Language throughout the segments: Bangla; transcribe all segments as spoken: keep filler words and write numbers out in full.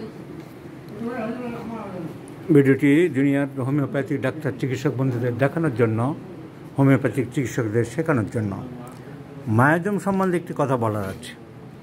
ভিডিওটি জুনিয়র হোমিওপ্যাথিক ডাক্তার চিকিৎসক বন্ধুদের দেখানোর জন্য, হোমিওপ্যাথিক চিকিৎসকদের শেখানোর জন্য। মায়াজম সম্বন্ধে একটি কথা বলার আছে।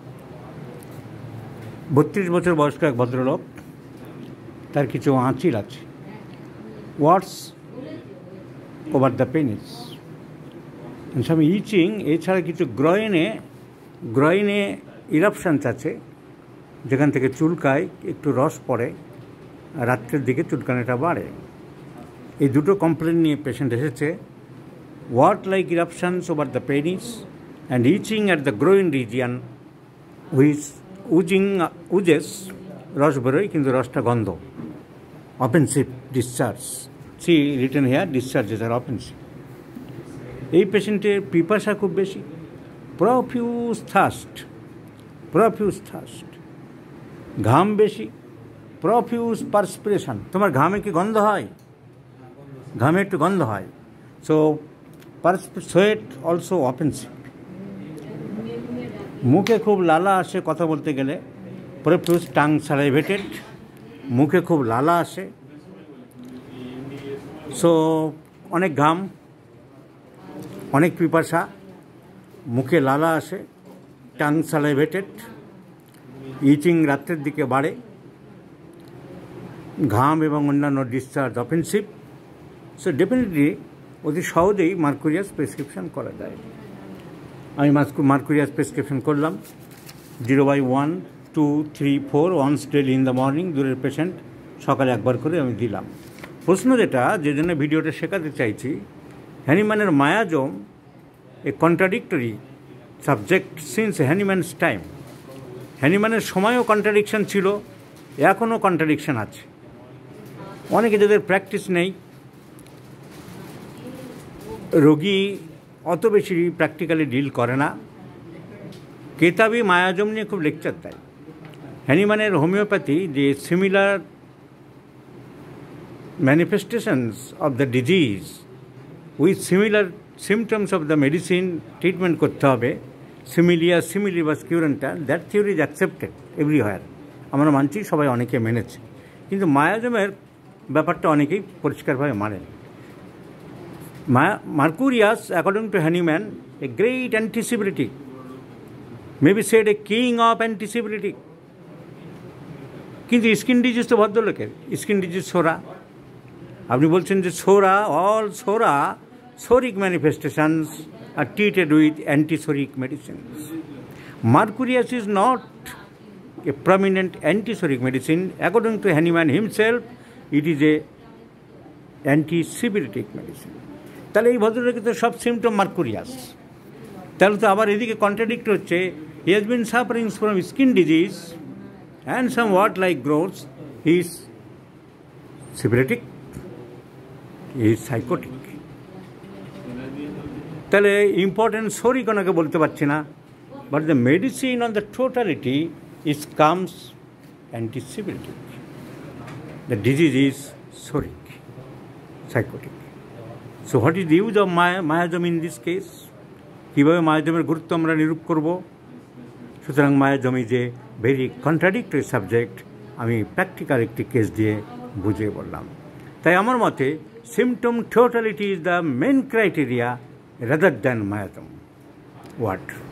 বত্রিশ বছর বয়স্ক এক ভদ্রলোক, তার কিছু আঁচিল আছে। Warts over the penis, some itching. এছাড়া কিছু গ্রয়েনে গ্রয়েনে ইরাপশানস আছে, যেখান থেকে চুলকায়, একটু রস পড়ে, রাত্রের দিকে চুলকানিটা বাড়ে। এই দুটো কমপ্লেন নিয়ে পেশেন্ট এসেছে। What like eruptions over the penis and itching at the groin region which oozing oozes, রস বেরোয় কিন্তু রসটা গন্ধ। Offensive discharge, see written here, discharges আর অফেন্সিভ। এই পেশেন্টের পিপাসা খুব বেশি, প্রফিউজ থার্স্ট, প্রফিউজ থার্স্ট। ঘাম বেশি, প্রফিউজ পারস্পিরেশন। তোমার ঘামে কি গন্ধ হয়? ঘামে একটু গন্ধ হয়। So sweat also offensive. মুখে খুব লালা আসে কথা বলতে গেলে, প্রফিউজ টাং সালাইভেটেড, মুখে খুব লালা আসে। সো অনেক ঘাম, অনেক পিপাসা, মুখে লালা আসে, টাং সালাইভেটেড, ইচিং রাত্রের দিকে বাড়ে, ঘাম এবং অন্যান্য ডিসচার্জ অফেন্সিভ। সো ডেফিনেটলি অতি সহজেই মার্কুরিয়াস প্রেসক্রিপশন করা যায়। আমি মার্কুরিয়াস প্রেসক্রিপশন করলাম। Zero by one two three four once daily in the morning. দূরের পেশেন্ট, সকালে একবার করে আমি দিলাম। প্রশ্ন যেটা, যে জন্য ভিডিওটা শেখাতে চাইছি, হ্যানিম্যানের miasm a contradictory subject since Hahnemann's time. হ্যানিম্যানের সময়ও কন্ট্রাডিকশান ছিল, এখনও কন্ট্রাডিকশান আছে। অনেকে যাদের প্র্যাকটিস নেই, রোগী অত বেশি প্র্যাকটিক্যালি ডিল করে না, কেতাবি মায়াজম নিয়ে খুব লেকচার দেয়। হ্যানিম্যানের হোমিওপ্যাথি যে similar manifestations of the disease with similar symptoms of the medicine treatment করতে হবে, similia similibus curentur, that theory is accepted everywhere. আমরা মানছি, সবাই অনেকে মেনেছে, কিন্তু মায়াজমের ব্যাপারটা অনেকেই পরিষ্কারভাবে মানেন। Mercurius, according to Hahnemann, a great anticipatic, maybe said a king of anticipatic. কিন্তু স্কিন ডিজিজ তো ভদ্রলোকের, স্কিন ডিজিজ সোরা। আপনি বলছেন যে psora, all psora, psoric manifestations আর treated with antipsoric medicines. Mercurius is not a prominent antisoric medicine. According to Hahnemann himself, it is a antisibiritic medicine. তাহলে এই ভদ্রলোকের তো সব সিমটম মার্কুরিয়াস। তাহলে তো আবার এদিকে কন্ট্রাডিক্ট হচ্ছে। He has been suffering from skin disease and some what like growths, he is syphilitic, he is sycotic. তাহলে ইম্পর্টেন্ট সরি কোনোকে বলতে পারছি না, but the medicine on the totality is comes antisyphilitic. The disease is psoric, sycotic. So what is the use of মায়া মায়াজম ইন দিস কেস? কীভাবে মায়াজমের গুরুত্ব আমরা নিরূপ করব? সুতরাং miasm is a very contradictory subject. আমি প্র্যাকটিক্যাল একটি কেস দিয়ে বুঝিয়ে বললাম। তাই আমার মতে symptom totality is the main criteria rather than miasm. What